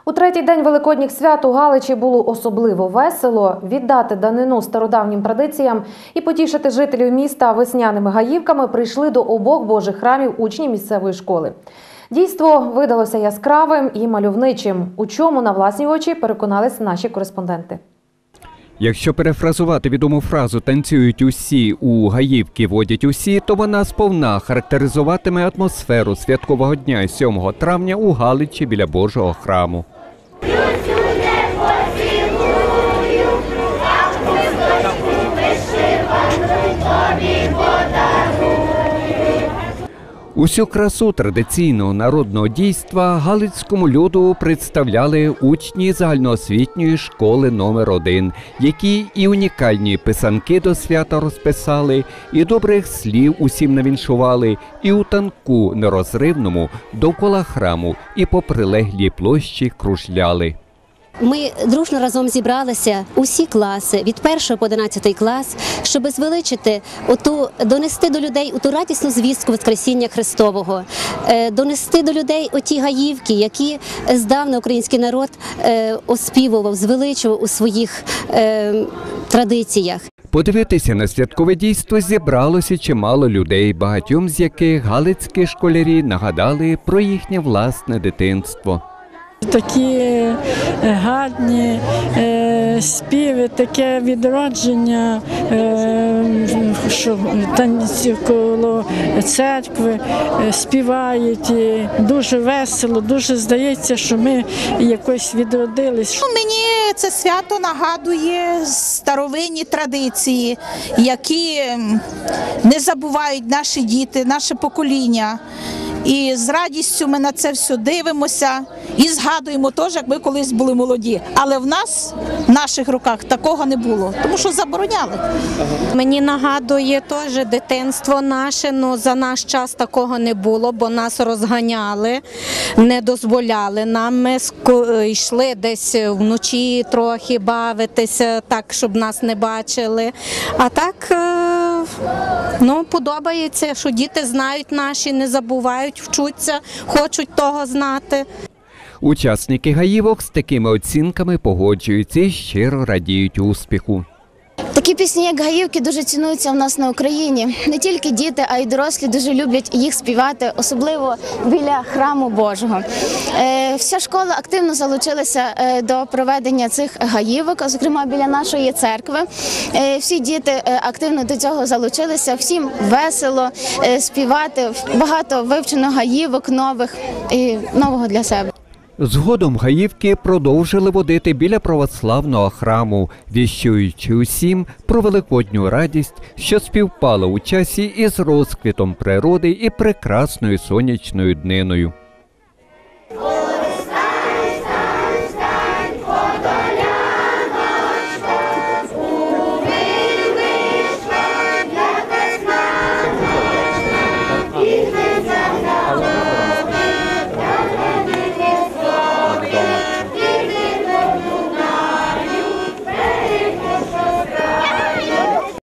У третій день Великодніх свят у Галичі було особливо весело. Віддати данину стародавнім традиціям і потішити жителів міста весняними гаївками прийшли до обох божих храмів учні місцевої школи. Дійство видалося яскравим і мальовничим, у чому на власні очі переконались наші кореспонденти. Якщо перефразувати відому фразу «танцюють усі, у гаївки водять усі», то вона сповна характеризуватиме атмосферу святкового дня 7 травня у Галичі біля Божого храму. Усю красу традиційного народного дійства галицькому люду представляли учні загальноосвітньої школи номер 1, які і унікальні писанки до свята розписали, і добрих слів усім навіншували, і у танку нерозривному довкола храму, і по прилеглій площі кружляли. Ми дружно разом зібралися, усі класи, від 1 по 11 клас, щоб звеличити, донести до людей ту радісну звістку Воскресіння Христового, донести до людей оті гаївки, які здавна український народ оспівував, звеличував у своїх традиціях. Подивитися на святкове дійство зібралося чимало людей, багатьом з яких галицькі школярі нагадали про їхнє власне дитинство. Такі гарні співи, таке відродження, що танці коло церкви співають, і дуже весело, дуже здається, що ми якось відродились. Мені це свято нагадує старовинні традиції, які не забувають наші діти, наше покоління. І з радістю ми на це все дивимося і згадуємо теж, як ми колись були молоді. Але в нас, в наших руках, такого не було, тому що забороняли. Мені нагадує теж дитинство наше, але за наш час такого не було, бо нас розганяли, не дозволяли нам. Ми йшли десь вночі трохи бавитися, так, щоб нас не бачили. А так, подобається, що діти знають наші, не забувають, вчуться, хочуть того знати. Учасники гаївок з такими оцінками погоджуються і щиро радіють успіху. Такі пісні, як гаївки, дуже цінуються в нас на Україні. Не тільки діти, а й дорослі дуже люблять їх співати, особливо біля храму Божого. Вся школа активно залучилася до проведення цих гаївок, зокрема біля нашої церкви. Всі діти активно до цього залучилися, всім весело співати, багато вивчено гаївок нових і нового для себе. Згодом гаївки продовжили водити біля православного храму, віщуючи усім про великодню радість, що співпала у часі із розквітом природи і прекрасною сонячною дниною.